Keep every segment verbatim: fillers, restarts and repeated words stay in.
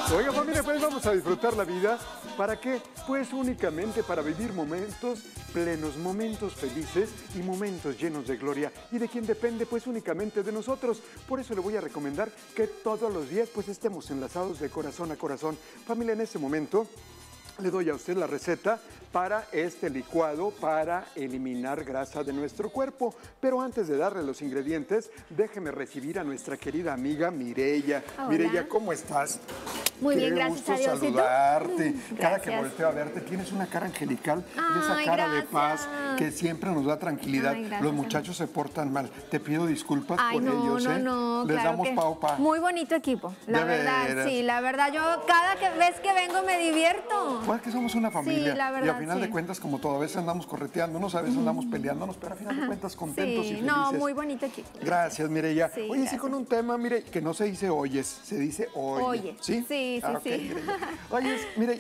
Oiga, familia, pues vamos a disfrutar la vida. ¿Para qué? Pues únicamente para vivir momentos plenos, momentos felices y momentos llenos de gloria. ¿Y de quién depende? Pues únicamente de nosotros. Por eso le voy a recomendar que todos los días pues estemos enlazados de corazón a corazón. Familia, en este momento le doy a usted la receta para este licuado para eliminar grasa de nuestro cuerpo. Pero antes de darle los ingredientes, déjeme recibir a nuestra querida amiga Mireya. Hola. Mireya, ¿cómo estás? Muy Qué bien, gracias gusto a Dios. ¿Y tú? saludarte. Cada que Gracias. volteo a verte, tienes una cara angelical, de esa Ay, cara de gracias. paz que siempre nos da tranquilidad. Ay, gracias, Los amigo. muchachos se portan mal. Te pido disculpas Ay, por no, ellos, no, ¿eh? no, Les claro damos que pau pa. muy bonito equipo, la De verdad, veras. sí, la verdad, yo cada que, vez que vengo me divierto. Pues que somos una familia. Sí, la y verdad, al final sí. de cuentas, como todo, a veces andamos correteándonos, a veces andamos peleándonos, pero al final de cuentas contentos y Sí, felices. no, muy bonito equipo. Gracias, Mireya. Sí, Oye, sí, gracias. con un tema, mire, que no se dice oyes, se dice oye. Oye. ¿Sí? Sí, sí, Ah, ok, sí. Mireya. Oye, mire.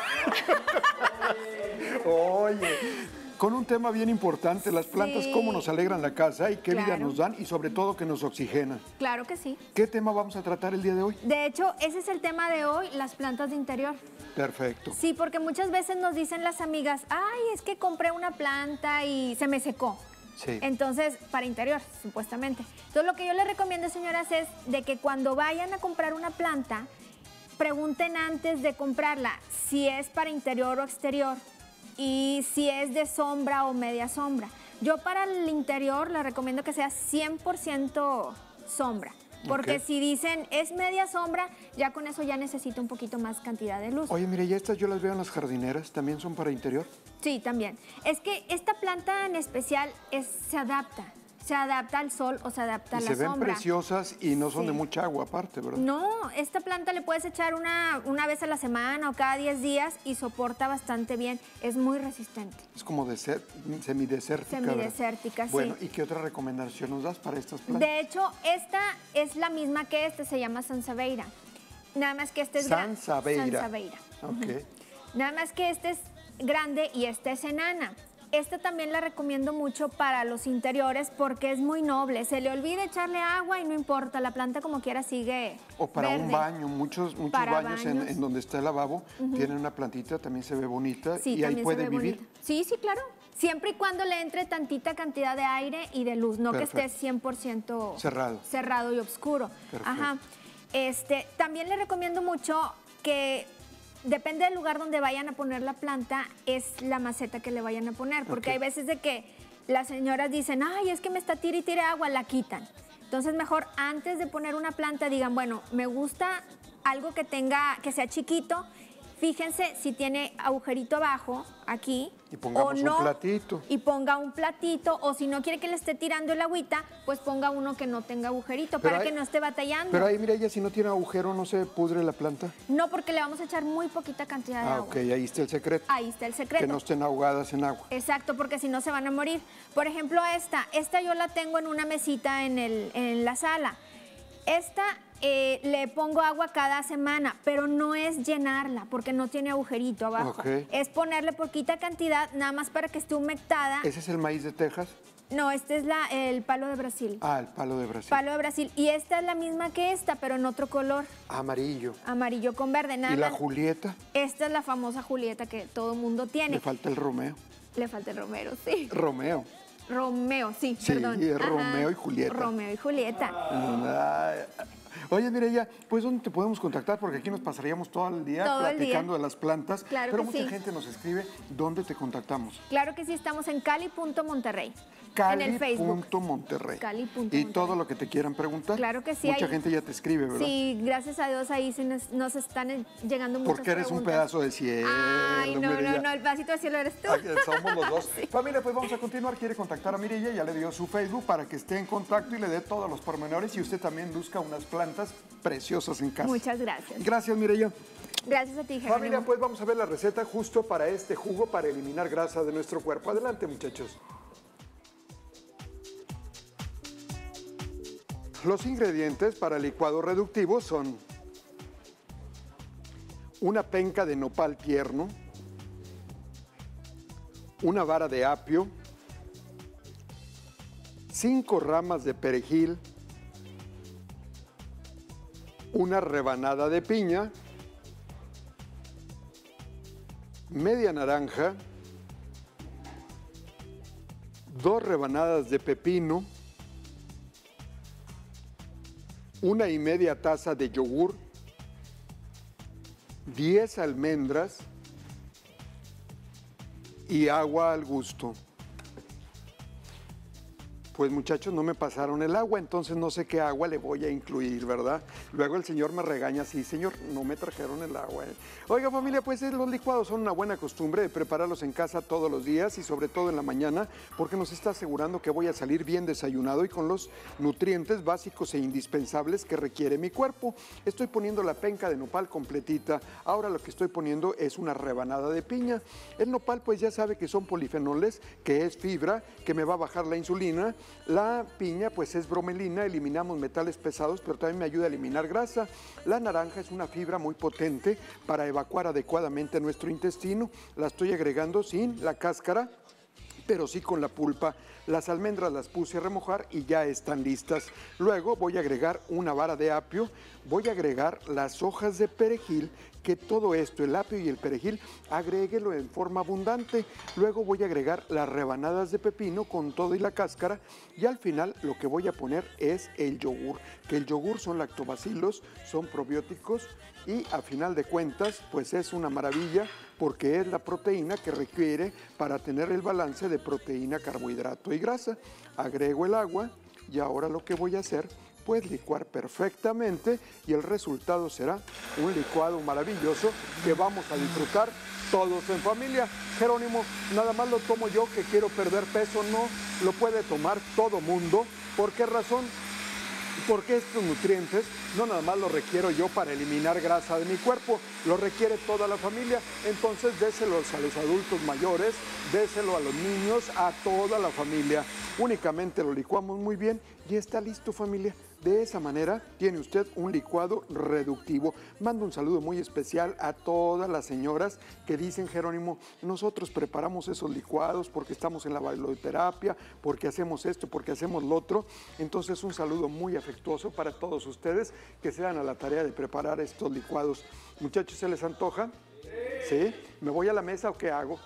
Oye, con un tema bien importante, las plantas, Sí. cómo nos alegran la casa y qué vida Claro. nos dan y sobre todo que nos oxigenan. Claro que sí. ¿Qué tema vamos a tratar el día de hoy? De hecho, ese es el tema de hoy, las plantas de interior. Perfecto. Sí, porque muchas veces nos dicen las amigas, ay, es que compré una planta y se me secó. Sí. Entonces, para interior, supuestamente. Entonces, lo que yo les recomiendo, señoras, es de que cuando vayan a comprar una planta, pregunten antes de comprarla si es para interior o exterior y si es de sombra o media sombra. Yo para el interior les recomiendo que sea cien por ciento sombra. Porque Ok. si dicen es media sombra, ya con eso ya necesita un poquito más cantidad de luz. Oye, mire, ya estas yo las veo en las jardineras, ¿también son para interior? Sí, también. Es que esta planta en especial es, se adapta. Se adapta al sol o se adapta Y a la se ven sombra. preciosas y no son Sí. de mucha agua aparte, ¿verdad? No, esta planta le puedes echar una, una vez a la semana o cada diez días y soporta bastante bien. Es muy resistente. Es como deser- semidesértica. ¿verdad? Semidesértica, sí. Bueno, ¿y qué otra recomendación nos das para estas plantas? De hecho, esta es la misma que este, se llama Sansaveira. Nada más que este es grande. Sansaveira. Sansaveira. Ok. Nada más que este es grande y esta es enana. Esta también la recomiendo mucho para los interiores porque es muy noble. Se le olvida echarle agua y no importa, la planta como quiera sigue O para un verde. baño, muchos, muchos Para baños, en- baños. En, donde está el lavabo tienen una plantita, también se ve bonita Sí, y ahí también se puede ve vivir. bonita. Sí, sí, claro. Siempre y cuando le entre tantita cantidad de aire y de luz, no Perfecto. que esté cien por ciento Cerrado. cerrado y oscuro. Perfecto. Ajá. Este, también le recomiendo mucho que depende del lugar donde vayan a poner la planta, es la maceta que le vayan a poner, porque Ok. hay veces de que las señoras dicen, ay, es que me está tira y tire agua, la quitan. Entonces mejor antes de poner una planta digan, bueno, me gusta algo que tenga, que sea chiquito. Fíjense si tiene agujerito abajo, aquí, Y pongamos o un no, platito. y ponga un platito, o si no quiere que le esté tirando el agüita, pues ponga uno que no tenga agujerito, Pero para ahí- que no esté batallando. Pero ahí, mira, ella si no tiene agujero, ¿no se pudre la planta? No, porque le vamos a echar muy poquita cantidad de Ah, agua. ok, ahí está el secreto. Ahí está el secreto. Que no estén ahogadas en agua. Exacto, porque si no se van a morir. Por ejemplo, esta, esta yo la tengo en una mesita en, el, en la sala. Esta eh, le pongo agua cada semana, pero no es llenarla porque no tiene agujerito abajo. Ok. Es ponerle poquita cantidad, nada más para que esté humectada. ¿Ese es el maíz de Texas? No, este es la, el palo de Brasil. Ah, el palo de Brasil. Palo de Brasil. Y esta es la misma que esta, pero en otro color, Amarillo. amarillo con verde. Nada ¿Y la más- Julieta? Esta es la famosa Julieta que todo el mundo tiene. Le falta el Romeo. Le falta el Romero, sí. Romeo. Romeo, sí, Sí, perdón. es Ajá. Romeo y Julieta. Romeo y Julieta. Ay, Oye, Mireya, pues ¿dónde te podemos contactar? Porque aquí nos pasaríamos todo el día Todo el platicando día. de las plantas. Claro pero que mucha sí. gente nos escribe, ¿dónde te contactamos? Claro que sí, estamos en Cali punto Monterrey. Cali En el Facebook. punto Monterrey. Cali punto Y Monterrey. todo lo que te quieran preguntar. Claro que sí, Mucha ahí- gente ya te escribe, ¿verdad? Sí, gracias a Dios ahí sí nos, nos están eh, llegando muchas Porque eres un preguntas. pedazo de cielo. Ay, no, Mireya. no, no, el pedacito de cielo eres tú. Aquí somos los dos. Familia, pues vamos a continuar. Quiere contactar a Mireya, ya le dio su Facebook para que esté en contacto y le dé todos los pormenores y usted también busca unas plantas preciosas en casa. Muchas gracias. Gracias, Mireya. Gracias a ti, Familia, Jerónimo. pues vamos a ver la receta justo para este jugo para eliminar grasa de nuestro cuerpo. Adelante, muchachos. Los ingredientes para el licuado reductivo son una penca de nopal tierno, una vara de apio, cinco ramas de perejil, una rebanada de piña media naranja, dos rebanadas de pepino, una y media taza de yogur, diez almendras y agua al gusto. Pues muchachos, no me pasaron el agua, entonces no sé qué agua le voy a incluir, ¿verdad? Luego el señor me regaña, sí, señor, no me trajeron el agua. ¿eh? Oiga, familia, pues eh, los licuados son una buena costumbre de prepararlos en casa todos los días y sobre todo en la mañana, porque nos está asegurando que voy a salir bien desayunado y con los nutrientes básicos e indispensables que requiere mi cuerpo. Estoy poniendo la penca de nopal completita, ahora lo que estoy poniendo es una rebanada de piña. El nopal, pues ya sabe que son polifenoles, que es fibra, que me va a bajar la insulina. La piña pues es bromelina, eliminamos metales pesados, pero también me ayuda a eliminar grasa. La naranja es una fibra muy potente para evacuar adecuadamente nuestro intestino. La estoy agregando sin la cáscara, pero sí con la pulpa. Las almendras las puse a remojar y ya están listas. Luego voy a agregar una vara de apio, voy a agregar las hojas de perejil, que todo esto, el apio y el perejil, agréguelo en forma abundante. Luego voy a agregar las rebanadas de pepino con todo y la cáscara y al final lo que voy a poner es el yogur, que el yogur son lactobacilos, son probióticos y a final de cuentas pues es una maravilla porque es la proteína que requiere para tener el balance de proteína, carbohidrato y grasa. Agrego el agua y ahora lo que voy a hacer pues licuar perfectamente y el resultado será un licuado maravilloso que vamos a disfrutar todos en familia. Jerónimo, nada más lo tomo yo que quiero perder peso, no lo puede tomar todo mundo. ¿Por qué razón? Porque estos nutrientes no nada más los requiero yo para eliminar grasa de mi cuerpo, lo requiere toda la familia. Entonces déselos a los adultos mayores, déselo a los niños, a toda la familia. Únicamente lo licuamos muy bien y está listo, familia. De esa manera tiene usted un licuado reductivo. Mando un saludo muy especial a todas las señoras que dicen, Jerónimo, nosotros preparamos esos licuados porque estamos en la bailoterapia, porque hacemos esto, porque hacemos lo otro. Entonces un saludo muy afectuoso para todos ustedes que se dan a la tarea de preparar estos licuados. Muchachos, ¿se les antoja? ¿Sí? ¿Me voy a la mesa o qué hago?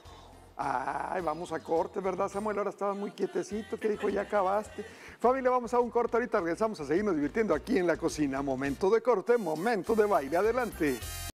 Ay, vamos a corte, ¿verdad, Samuel? Ahora estaba muy quietecito, que dijo, ya acabaste. Familia, vamos a un corte, ahorita regresamos a seguirnos divirtiendo aquí en la cocina. Momento de corte, momento de baile, adelante.